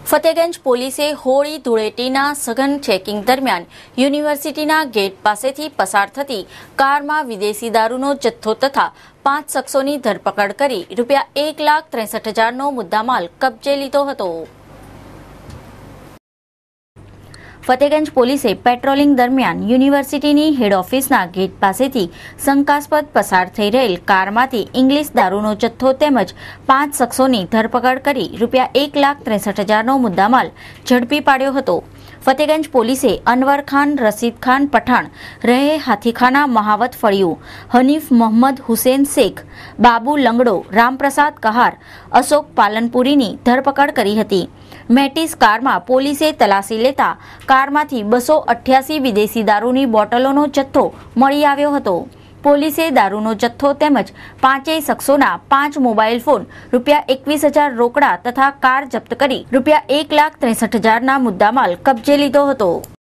ફતેગંજ પોલીસે હોળી ધૂળેટીના સઘન ચેકિંગ દરમિયાન યુનિવર્સિટીના ગેટ પાસેથી પસાર થતી કારમાં વિદેશી દારૂનો જથ્થો તથા 5 શખ્સોની ધરપકડ કરી ₹1,63,000નો મુદ્દામાલ કબજે લીધો હતો। ફતેગંજ પોલીસે પેટ્રોલિંગ દરમિયાન યુનિવર્સિટીની હેડ ઓફિસના ગેટ પાસેથી શંકાસ્પદ પસાર થઈ રહેલ કારમાંથી ઇંગ્લિશ દારૂનો જથ્થો તેમજ 5 શખ્સોની ધરપકડ કરી ₹1,63,000નો મુદ્દામાલ ઝડપી પાડ્યો હતો। ફતેગંજ પોલીસે અનવર ખાન, રશીદ ખાન પઠાણ રહે હાથીખાના મહાવત ફળિયું, હનીફ મોહમ્મદ હુસેન શેખ, બાબુ લંગડો, રામપ્રસાદ કહાર, અશોક પાલનપુરીની ધરપકડ કરી હતી। મેટિસ કારમાં પોલીસે તલાશી લેતા કારમાંથી 288 વિદેશી દારૂની બોટલોનો જથ્થો મળી આવ્યો હતો। પોલીસે દારૂનો જથ્થો તેમજ 5 શખ્સોના 5 મોબાઈલ ફોન, ₹21,000 રોકડા તથા કાર જપ્ત કરી ₹1,63,000ના મુદ્દામાલ કબજે લીધો હતો।